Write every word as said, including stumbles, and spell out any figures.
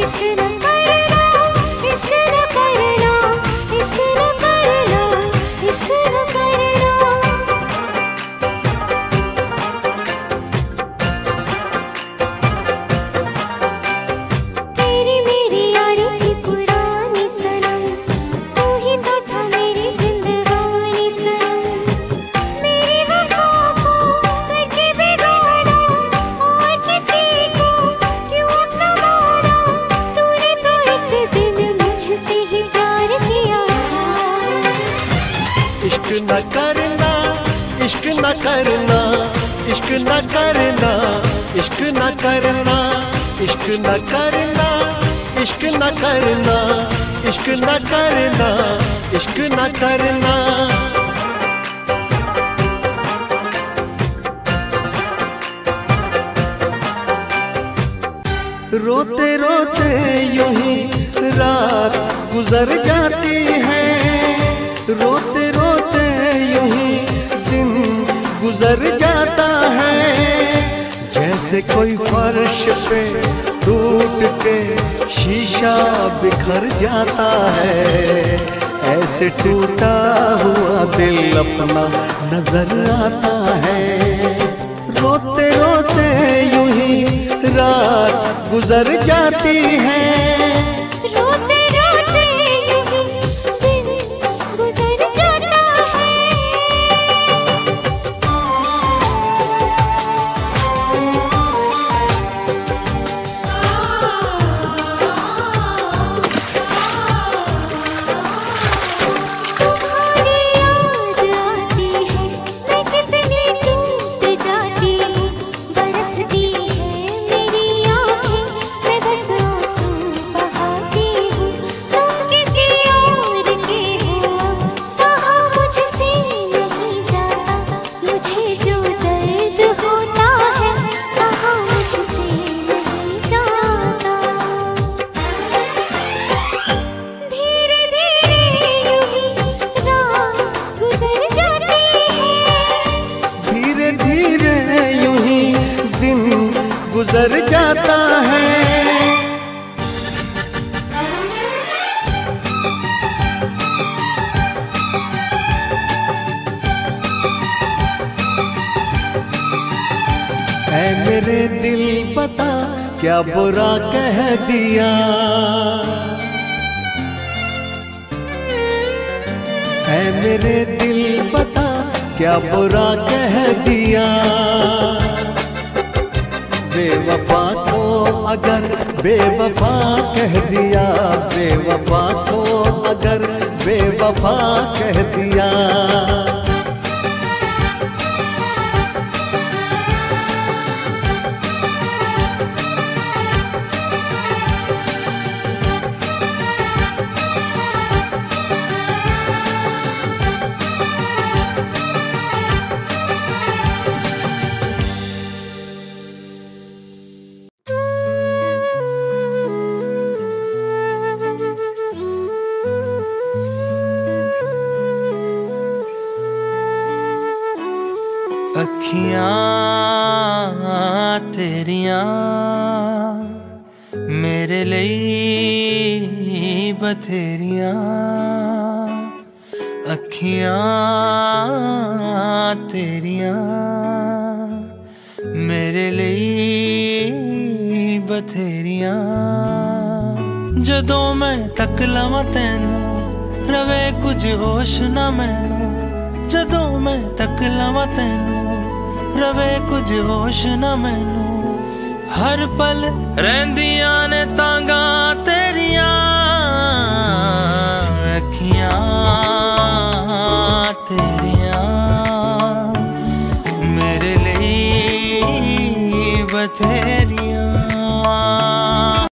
इश्क न करना, इश्क न करना, इश्क न करना, इश्क न करना। तेरी मेरी यारी की पुरानी सनम, तू ही तो था मेरी जिंदगानी सनम। मेरी वफा को करके बेगाना, और किसी को क्यों अपना माना। तूने तो एक दिन मुझसे ही प्यार किया। इश्क न करना, इश्क न करना, इश्क न करना, इश्क न करना, इश्क न करना, इश्क न करना, इश्क न करना, इश्क न करना। रोते रोते यूं ही रात गुजर जाती है, रोते रोते यूं ही दिन गुजर जाता है। जैसे कोई फर्श पे टूट के शीशा बिखर जाता है, ऐसे टूटा हुआ दिल अपना नजर आता है। रोते रोते यूं ही रात गुजर जाती है, रोते रोते यूं ही दिन गुजर जाता है। तुम्हारी याद आती है, मैं कितनी टूट जाती हूँ। बरसती है मेरी आँखें, मैं बस आंसू बहाती हूँ। तुम किसी और के हो, सहा मुझसे नहीं जाता। मुझे जो दर्द होता है, कहा मुझसे नहीं जाता। धीरे धीरे यूं ही रात गुजर जाती है, धीरे धीरे यूं ही दिन गुजर जाता है। ऐ मेरे दिल बता क्या बुरा कह दिया, ऐ मेरे दिल बता क्या बुरा कह दिया। बेवफा को अगर बेवफा कह दिया, बेवफा को अगर बेवफा कह दिया। अखियां तेरियां मेरे लिए बथेरियां, अखियां तेरियां मेरे लिए बथेरियां। जदों मैं तक लवां तैनू रवे कुछ होश ना मैनू, जदों मैं तक लवां तैनू रवे कुछ होश ना मैनू। हर पल रहिंदियां ने तांगा